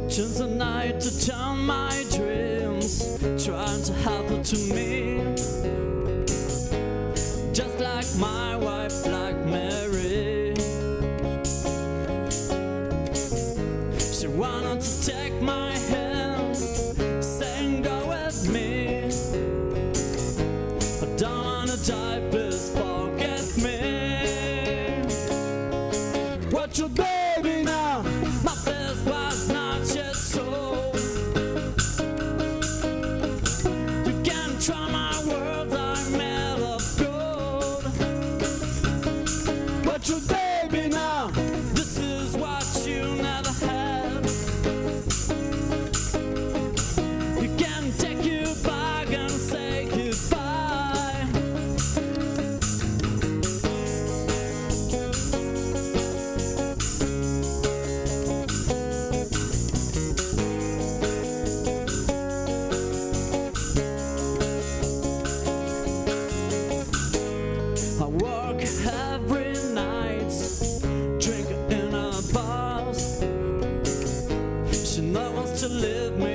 Choose a night to turn my dreams, trying to help her to me. Just like my wife, like Mary. She wanted to take my hand, saying go with me. I don't wanna die, please forget me. What's your baby now? My face was not yet sold. You can try my words, I'm made of gold. What's your baby now? This is what you never had. You can take you back and say goodbye. I work every night, drink in a bar. She never wants to leave me